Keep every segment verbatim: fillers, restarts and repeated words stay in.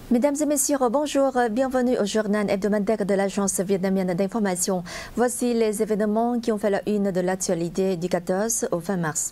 Mesdames et messieurs, bonjour, bienvenue au journal hebdomadaire de l'agence vietnamienne d'information. Voici les événements qui ont fait la une de l'actualité du quatorze au vingt mars.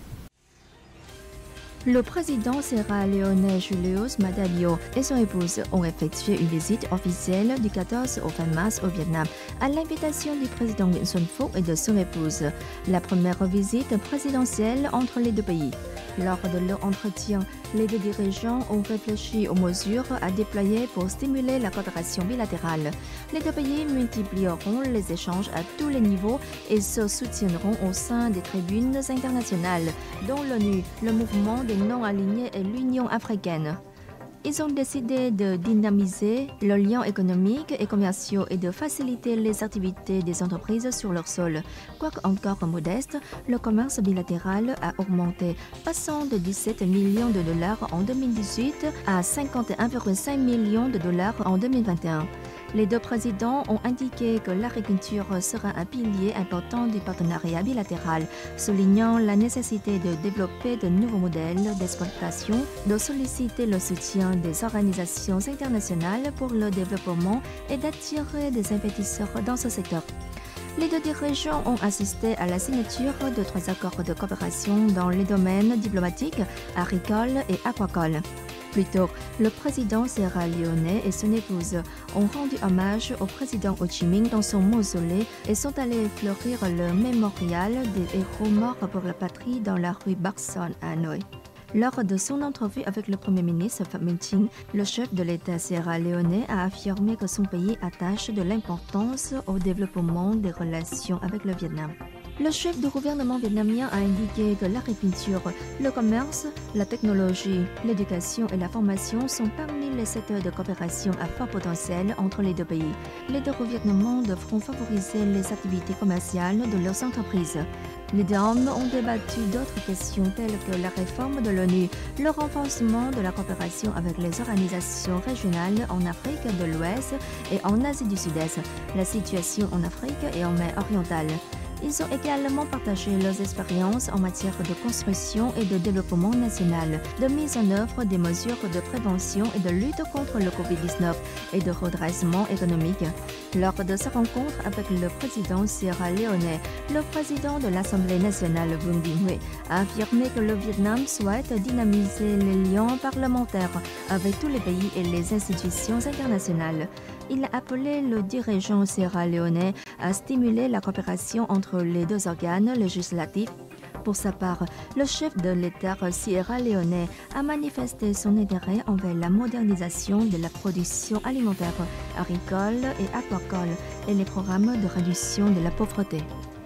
Le président sierra-léonais Julius Maada Bio et son épouse ont effectué une visite officielle du quatorze au vingt mars au Vietnam à l'invitation du président Nguyen Xuan Phuc et de son épouse. La première visite présidentielle entre les deux pays. Lors de leur entretien, les deux dirigeants ont réfléchi aux mesures à déployer pour stimuler la coopération bilatérale. Les deux pays multiplieront les échanges à tous les niveaux et se soutiendront au sein des tribunes internationales, dont l'ONU, le mouvement des non-alignés et l'Union africaine. Ils ont décidé de dynamiser le lien économique et commercial et de faciliter les activités des entreprises sur leur sol. Quoique encore modeste, le commerce bilatéral a augmenté, passant de dix-sept millions de dollars en deux mille dix-huit à cinquante et un virgule cinq millions de dollars en deux mille vingt et un. Les deux présidents ont indiqué que l'agriculture sera un pilier important du partenariat bilatéral, soulignant la nécessité de développer de nouveaux modèles d'exploitation, de solliciter le soutien des organisations internationales pour le développement et d'attirer des investisseurs dans ce secteur. Les deux dirigeants ont assisté à la signature de trois accords de coopération dans les domaines diplomatiques, agricoles et aquacoles. Plus tôt, le président sierra-léonais et son épouse ont rendu hommage au président Ho Chi Minh dans son mausolée et sont allés fleurir le mémorial des héros morts pour la patrie dans la rue Bắc Son à Hanoï. Lors de son entrevue avec le Premier ministre Phạm Minh Chính, le chef de l'État sierra-léonais a affirmé que son pays attache de l'importance au développement des relations avec le Vietnam. Le chef du gouvernement vietnamien a indiqué que l'agriculture, le commerce, la technologie, l'éducation et la formation sont parmi les secteurs de coopération à fort potentiel entre les deux pays. Les deux gouvernements devront favoriser les activités commerciales de leurs entreprises. Les deux hommes ont débattu d'autres questions telles que la réforme de l'ONU, le renforcement de la coopération avec les organisations régionales en Afrique de l'Ouest et en Asie du Sud-Est, la situation en Afrique et en mer orientale. Ils ont également partagé leurs expériences en matière de construction et de développement national, de mise en œuvre des mesures de prévention et de lutte contre le covid dix-neuf et de redressement économique. Lors de sa rencontre avec le président sierra-léonais, le président de l'Assemblée nationale Vương Đình Huệ a affirmé que le Vietnam souhaite dynamiser les liens parlementaires avec tous les pays et les institutions internationales. Il a appelé le dirigeant sierra-léonais à stimuler la coopération entre les deux organes législatifs. Pour sa part, le chef de l'État sierra-léonais a manifesté son intérêt envers la modernisation de la production alimentaire, agricole et aquacole et les programmes de réduction de la pauvreté.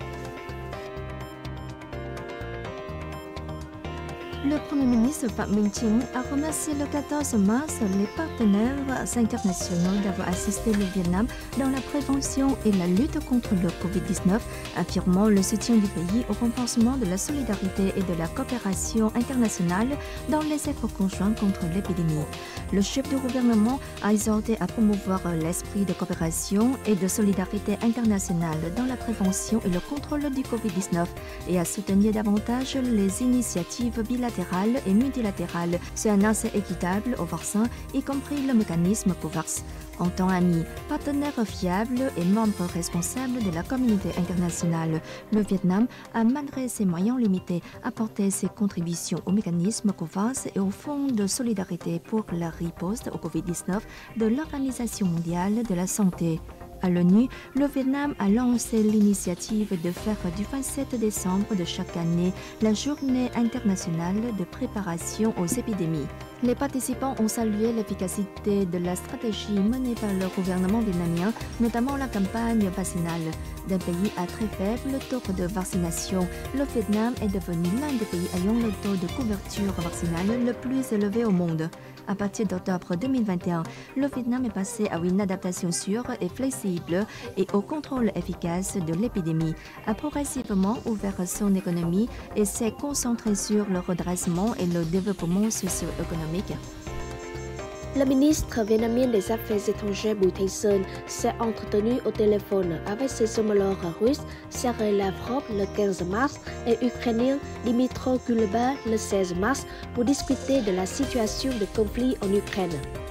Le Premier ministre Phạm Minh Chính a remercié le quatorze mars les partenaires internationaux d'avoir assisté le Vietnam dans la prévention et la lutte contre le covid dix-neuf, affirmant le soutien du pays au renforcement de la solidarité et de la coopération internationale dans les efforts conjoints contre l'épidémie. Le chef du gouvernement a exhorté à promouvoir l'esprit de coopération et de solidarité internationale dans la prévention et le contrôle du covid dix-neuf et à soutenir davantage les initiatives bilatérales et multilatérales sur un accès équitable aux vaccins, y compris le mécanisme COVAX. En tant ami, partenaire fiable et membre responsable de la communauté internationale, le Vietnam a, malgré ses moyens limités, apporté ses contributions au mécanisme COVAX et au Fonds de solidarité pour la riposte au covid dix-neuf de l'Organisation mondiale de la santé. À l'ONU, le Vietnam a lancé l'initiative de faire du vingt-sept décembre de chaque année la journée internationale de préparation aux épidémies. Les participants ont salué l'efficacité de la stratégie menée par le gouvernement vietnamien, notamment la campagne vaccinale. D'un pays à très faible taux de vaccination, le Vietnam est devenu l'un des pays ayant le taux de couverture vaccinale le plus élevé au monde. À partir d'octobre deux mille vingt et un, le Vietnam est passé à une adaptation sûre et flexible et au contrôle efficace de l'épidémie, a progressivement ouvert son économie et s'est concentré sur le redressement et le développement socio-économique. La ministre vietnamienne des Affaires étrangères Bùi Thanh Sơn s'est entretenue au téléphone avec ses homologues russes Sergei Lavrov le quinze mars et ukrainien Dmytro Kuleba le seize mars pour discuter de la situation de conflit en Ukraine.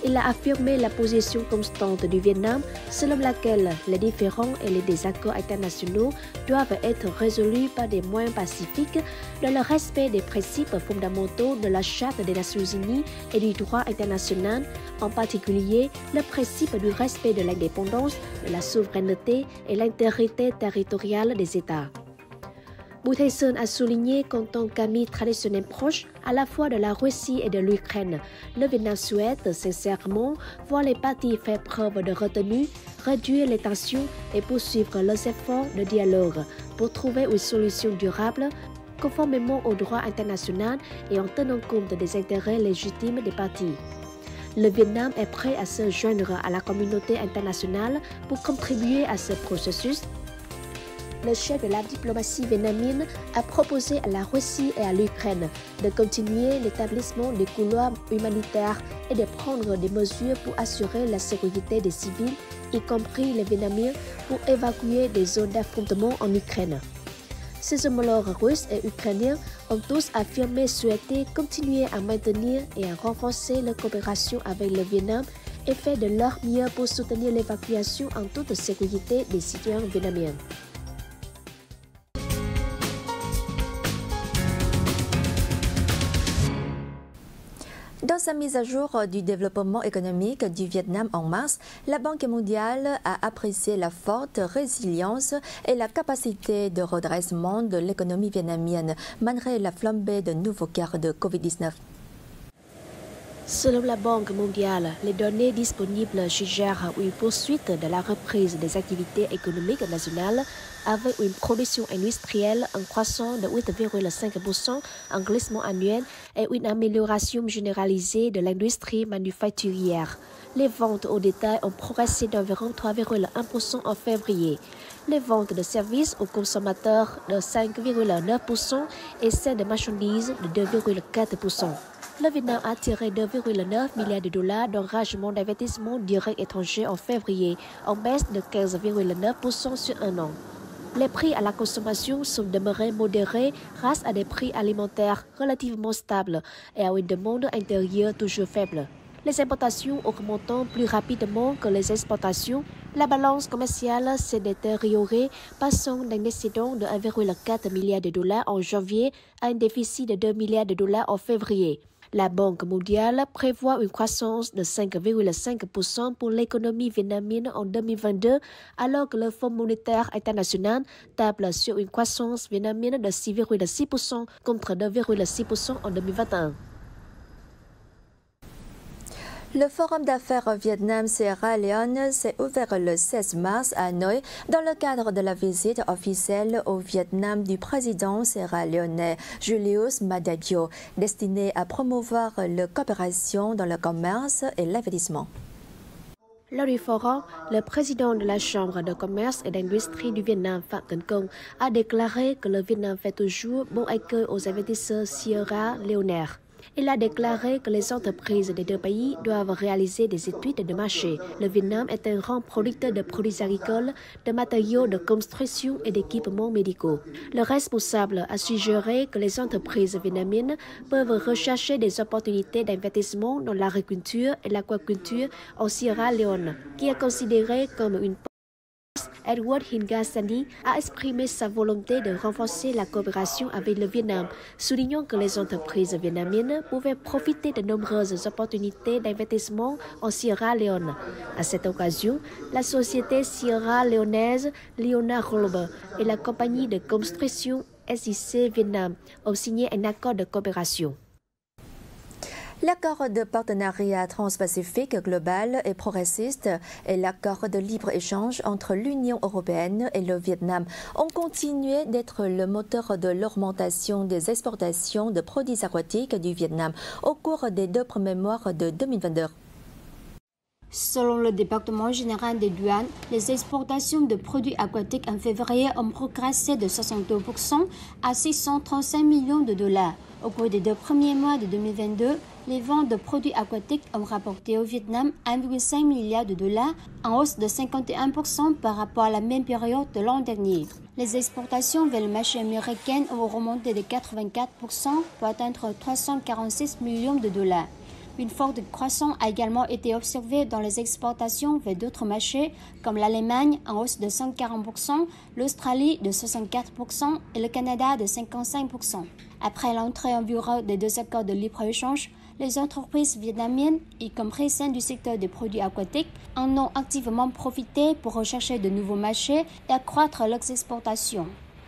Il a affirmé la position constante du Vietnam selon laquelle les différends et les désaccords internationaux doivent être résolus par des moyens pacifiques dans le respect des principes fondamentaux de la Charte des Nations Unies et du droit international, en particulier le principe du respect de l'indépendance, de la souveraineté et l'intégrité territoriale des États. Boo Tae-seul a souligné qu'en tant qu'ami traditionnel proche à la fois de la Russie et de l'Ukraine, le Vietnam souhaite sincèrement voir les parties faire preuve de retenue, réduire les tensions et poursuivre leurs efforts de dialogue pour trouver une solution durable conformément au droit international et en tenant compte des intérêts légitimes des parties. Le Vietnam est prêt à se joindre à la communauté internationale pour contribuer à ce processus. Le chef de la diplomatie vietnamienne a proposé à la Russie et à l'Ukraine de continuer l'établissement des couloirs humanitaires et de prendre des mesures pour assurer la sécurité des civils, y compris les Vietnamiens, pour évacuer des zones d'affrontement en Ukraine. Ses homologues russes et ukrainiens ont tous affirmé souhaiter continuer à maintenir et à renforcer leur coopération avec le Vietnam et fait de leur mieux pour soutenir l'évacuation en toute sécurité des citoyens vietnamiens. Dans sa mise à jour du développement économique du Vietnam en mars, la Banque mondiale a apprécié la forte résilience et la capacité de redressement de l'économie vietnamienne malgré la flambée de nouveaux cas de covid dix-neuf. Selon la Banque mondiale, les données disponibles suggèrent une poursuite de la reprise des activités économiques nationales avec une production industrielle en croissance de huit virgule cinq pour cent en glissement annuel et une amélioration généralisée de l'industrie manufacturière. Les ventes au détail ont progressé d'environ trois virgule un pour cent en février. Les ventes de services aux consommateurs de cinq virgule neuf pour cent et celles de marchandises de deux virgule quatre pour cent. Le Vietnam a tiré deux virgule neuf milliards de dollars d'engagement d'investissement direct étranger en février, en baisse de quinze virgule neuf pour cent sur un an. Les prix à la consommation sont demeurés modérés grâce à des prix alimentaires relativement stables et à une demande intérieure toujours faible. Les importations augmentant plus rapidement que les exportations, la balance commerciale s'est détériorée, passant d'un excédent de un virgule quatre milliard de dollars en janvier à un déficit de deux milliards de dollars en février. La Banque mondiale prévoit une croissance de cinq virgule cinq pour cent pour l'économie vietnamienne en deux mille vingt-deux, alors que le Fonds monétaire international table sur une croissance vietnamienne de six virgule six pour cent contre deux virgule six pour cent en deux mille vingt et un. Le Forum d'affaires Vietnam-Sierra Leone s'est ouvert le seize mars à Hanoï dans le cadre de la visite officielle au Vietnam du président sierra-léonais Julius Maada Bio, destinée à promouvoir la coopération dans le commerce et l'investissement. Lors du forum, le président de la Chambre de commerce et d'industrie du Vietnam, Phạm Tấn Công, a déclaré que le Vietnam fait toujours bon accueil aux investisseurs sierra-léonais. Il a déclaré que les entreprises des deux pays doivent réaliser des études de marché. Le Vietnam est un grand producteur de produits agricoles, de matériaux de construction et d'équipements médicaux. Le responsable a suggéré que les entreprises vietnamiennes peuvent rechercher des opportunités d'investissement dans l'agriculture et l'aquaculture en Sierra Leone, qui est considérée comme une Edward Hingasani a exprimé sa volonté de renforcer la coopération avec le Vietnam, soulignant que les entreprises vietnamiennes pouvaient profiter de nombreuses opportunités d'investissement en Sierra Leone. À cette occasion, la société sierra-léonaise Leona Global et la compagnie de construction S I C Vietnam ont signé un accord de coopération. L'accord de partenariat transpacifique global et progressiste et l'accord de libre-échange entre l'Union européenne et le Vietnam ont continué d'être le moteur de l'augmentation des exportations de produits aquatiques du Vietnam au cours des deux premiers mois de deux mille vingt-deux. Selon le département général des douanes, les exportations de produits aquatiques en février ont progressé de soixante-deux pour cent à six cent trente-cinq millions de dollars. Au cours des deux premiers mois de deux mille vingt-deux, les ventes de produits aquatiques ont rapporté au Vietnam un virgule cinq milliard de dollars, en hausse de cinquante et un pour cent par rapport à la même période de l'an dernier. Les exportations vers le marché américain ont remonté de quatre-vingt-quatre pour cent pour atteindre trois cent quarante-six millions de dollars. Une forte croissance a également été observée dans les exportations vers d'autres marchés comme l'Allemagne en hausse de cent quarante pour cent, l'Australie de soixante-quatre pour cent et le Canada de cinquante-cinq pour cent. Après l'entrée en vigueur des deux accords de libre-échange, les entreprises vietnamiennes, y compris celles du secteur des produits aquatiques, en ont activement profité pour rechercher de nouveaux marchés et accroître leurs exportations.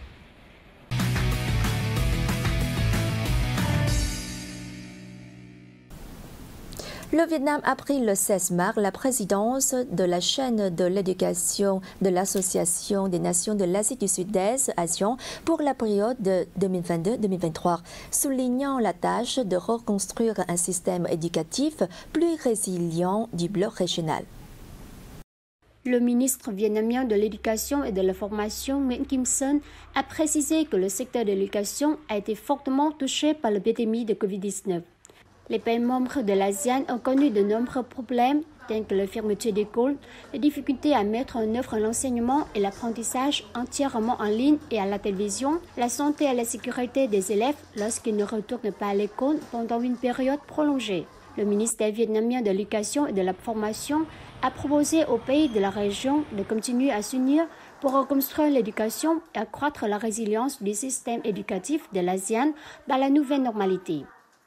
Le Vietnam a pris le seize mars la présidence de la chaîne de l'éducation de l'Association des nations de l'Asie du Sud-Est, ASEAN, pour la période de deux mille vingt-deux à deux mille vingt-trois, soulignant la tâche de reconstruire un système éducatif plus résilient du bloc régional. Le ministre vietnamien de l'Éducation et de la Formation, Nguyễn Kim Sơn, a précisé que le secteur de l'éducation a été fortement touché par l'épidémie de covid dix-neuf. Les pays membres de l'ASEAN ont connu de nombreux problèmes, tels que la fermeture d'écoles, les difficultés à mettre en œuvre l'enseignement et l'apprentissage entièrement en ligne et à la télévision, la santé et la sécurité des élèves lorsqu'ils ne retournent pas à l'école pendant une période prolongée. Le ministère vietnamien de l'Éducation et de la Formation a proposé aux pays de la région de continuer à s'unir pour reconstruire l'éducation et accroître la résilience du système éducatif de l'ASEAN dans la nouvelle normalité.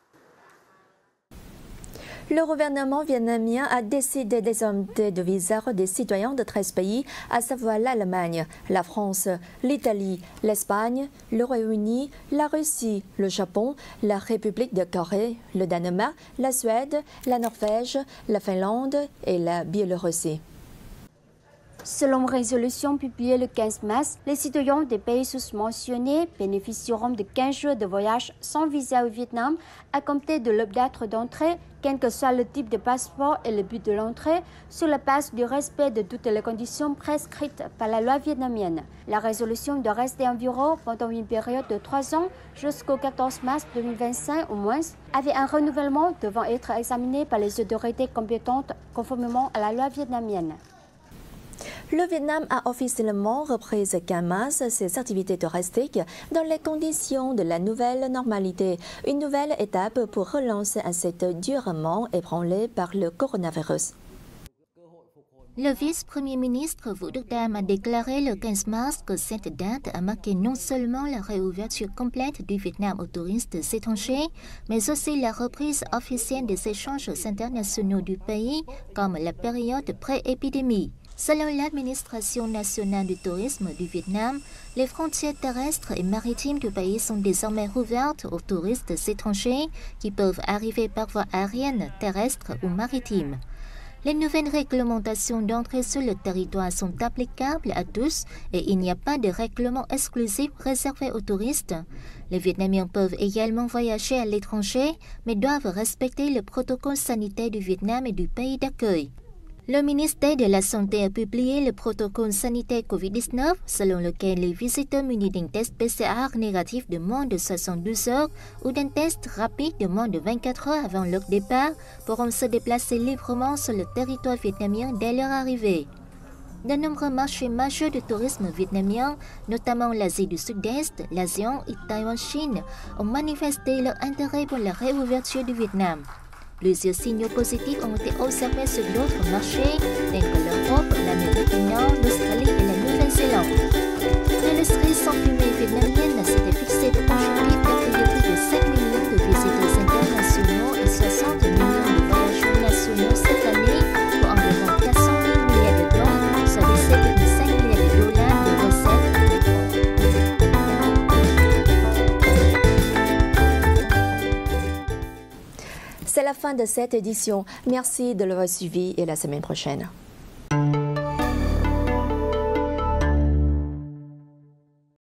Le gouvernement vietnamien a décidé d'exempter de visa des citoyens de treize pays, à savoir l'Allemagne, la France, l'Italie, l'Espagne, le Royaume-Uni, la Russie, le Japon, la République de Corée, le Danemark, la Suède, la Norvège, la Finlande et la Biélorussie. Selon une résolution publiée le quinze mars, les citoyens des pays sous-mentionnés bénéficieront de quinze jours de voyage sans visa au Vietnam à compter de leur date d'entrée, quel que soit le type de passeport et le but de l'entrée, sur la base du respect de toutes les conditions prescrites par la loi vietnamienne. La résolution doit rester en vigueur pendant une période de trois ans jusqu'au quatorze mars deux mille vingt-cinq au moins, avec un renouvellement devant être examiné par les autorités compétentes conformément à la loi vietnamienne. Le Vietnam a officiellement repris ce quinze mars ses activités touristiques dans les conditions de la nouvelle normalité, une nouvelle étape pour relancer un secteur durement ébranlé par le coronavirus. Le vice-premier ministre Vũ Đức Đam a déclaré le quinze mars que cette date a marqué non seulement la réouverture complète du Vietnam aux touristes étrangers, mais aussi la reprise officielle des échanges internationaux du pays, comme la période pré-épidémie. Selon l'administration nationale du tourisme du Vietnam, les frontières terrestres et maritimes du pays sont désormais ouvertes aux touristes étrangers qui peuvent arriver par voie aérienne, terrestre ou maritime. Les nouvelles réglementations d'entrée sur le territoire sont applicables à tous et il n'y a pas de règlement exclusif réservé aux touristes. Les Vietnamiens peuvent également voyager à l'étranger, mais doivent respecter le protocole sanitaire du Vietnam et du pays d'accueil. Le ministère de la Santé a publié le protocole sanitaire covid dix-neuf selon lequel les visiteurs munis d'un test P C R négatif de moins de soixante-douze heures ou d'un test rapide de moins de vingt-quatre heures avant leur départ pourront se déplacer librement sur le territoire vietnamien dès leur arrivée. De nombreux marchés majeurs de tourisme vietnamien, notamment l'Asie du Sud-Est, l'ASEAN et Taïwan-Chine, ont manifesté leur intérêt pour la réouverture du Vietnam. Plusieurs signaux positifs ont été observés sur d'autres marchés, tels que l'Europe, l'Amérique du Nord, l'Australie et la Nouvelle-Zélande. L'industrie sans fumée vietnamienne s'était fixée de objectif d'accueillir plus de sept millions de visiteurs internationaux et soixante millions de voyageurs nationaux cette année pour environ quatre cent mille milliards de dollars, soit dix-sept virgule cinq milliards de dollars de recettes. C'est la fin de cette édition. Merci de l'avoir suivi et à la semaine prochaine.